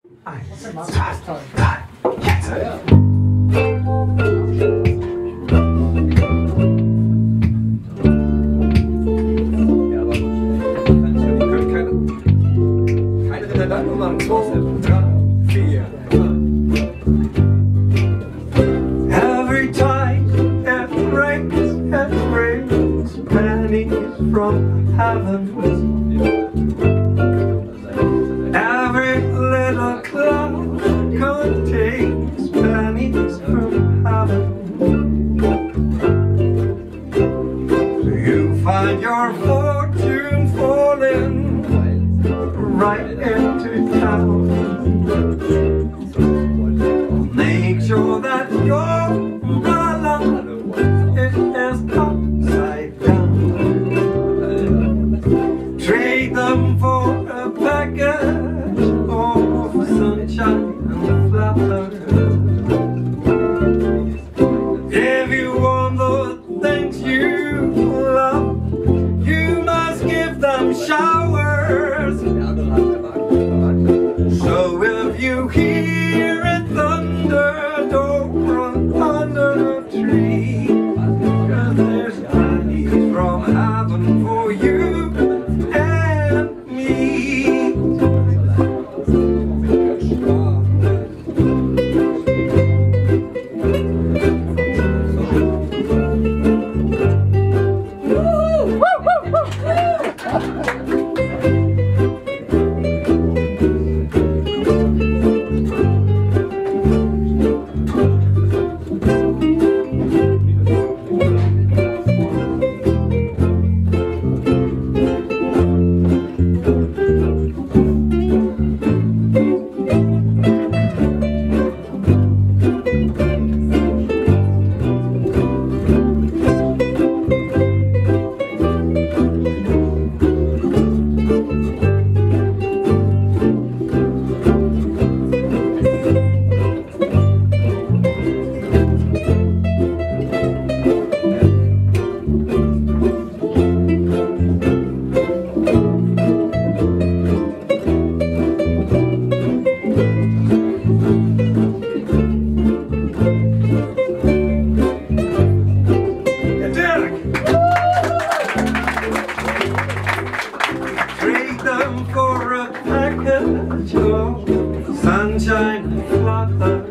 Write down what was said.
Eins, zwei, drei, jetzt! Keine Redundanz machen. 2, 3, 4, 5. Every time it rains pennies from heaven. Every little cloud contains pennies from heaven. You find your fortune falling right into town. Make sure that your balance is upside down. Trade them for a package of sunshine and flowers. If you want the things you love, you must give them showers. So if you hear it thunder, don't run under a tree, 'cause there's pennies from heaven for you and me. Trade them for a package of sunshine and flowers.